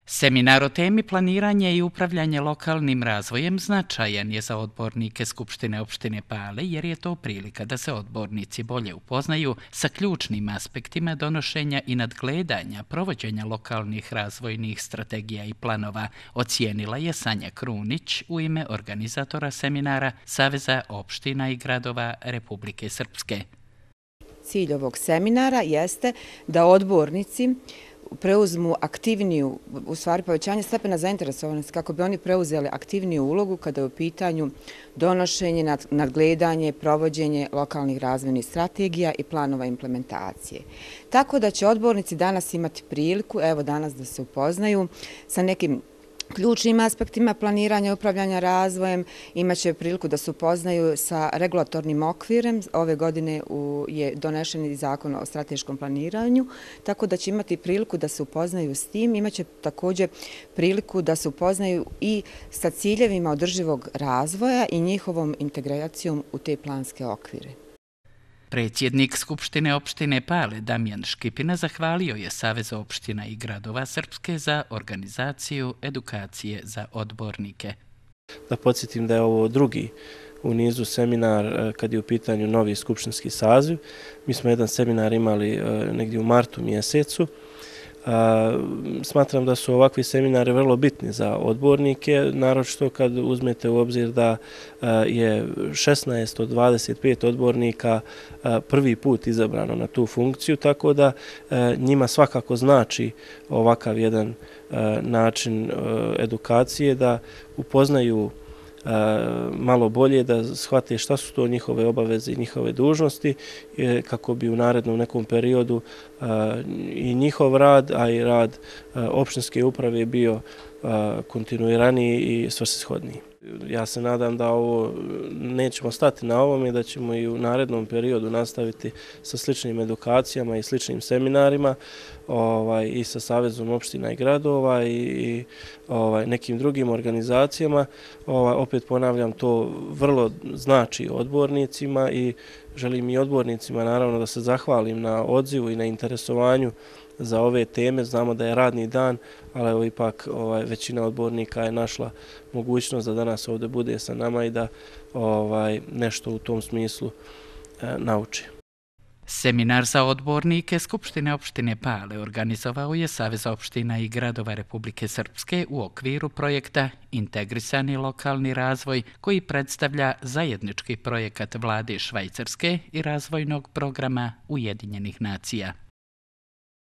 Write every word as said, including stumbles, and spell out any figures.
Seminar o temi planiranje i upravljanje lokalnim razvojem značajan je za odbornike Skupštine opštine Pale, jer je to prilika da se odbornici bolje upoznaju sa ključnim aspektima donošenja i nadgledanja provođenja lokalnih razvojnih strategija i planova, ocijenila je Sanja Krunić u ime organizatora seminara Saveza opština i gradova Republike Srpske. Cilj ovog seminara jeste da odbornici preuzmu aktivniju, u stvari povećanje stepena zainteresovanosti, kako bi oni preuzeli aktivniju ulogu kada je u pitanju donošenje, nadgledanje, provođenje lokalnih razvojnih strategija i planova implementacije. Tako da će odbornici danas imati priliku, evo danas da se upoznaju sa nekim ključnim aspektima planiranja i upravljanja razvojem, imaće priliku da se upoznaju sa regulatornim okvirem. Ove godine je donešen i zakon o strateškom planiranju, tako da će imati priliku da se upoznaju s tim. Imaće također priliku da se upoznaju i sa ciljevima održivog razvoja i njihovom integracijom u te planske okvire. Predsjednik Skupštine opštine Pale Damjan Škipina zahvalio je Savezu opština i gradova Srpske za organizaciju edukacije za odbornike. Da podsjetim da je ovo drugi u nizu seminar kad je u pitanju novi skupštinski saziv. Mi smo jedan seminar imali negdje u martu mjesecu. Smatram da su ovakvi seminari vrlo bitni za odbornike, naročito kad uzmete u obzir da je šesnaest od dvadeset pet odbornika prvi put izabrano na tu funkciju, tako da njima svakako znači ovakav jedan način edukacije da upoznaju malo bolje, da shvate šta su to njihove obaveze i njihove dužnosti, kako bi u narednom nekom periodu i njihov rad, a i rad opštinske uprave bio kontinuiraniji i svrsishodniji. Ja se nadam da ovo nećemo stati na ovome, da ćemo i u narednom periodu nastaviti sa sličnim edukacijama i sličnim seminarima i sa Savezom opština i gradova i nekim drugim organizacijama. Opet ponavljam, to vrlo znači odbornicima i želim i odbornicima naravno da se zahvalim na odzivu i na interesovanju za ove teme. Znamo da je radni dan, ali evo ipak većina odbornika je našla mogućnost da danas ovdje bude sa nama i da nešto u tom smislu nauči. Seminar za odbornike Skupštine opštine Pale organizovao je Savez opština i gradova Republike Srpske u okviru projekta Integrisani lokalni razvoj, koji predstavlja zajednički projekat vlade Švajcarske i razvojnog programa Ujedinjenih nacija.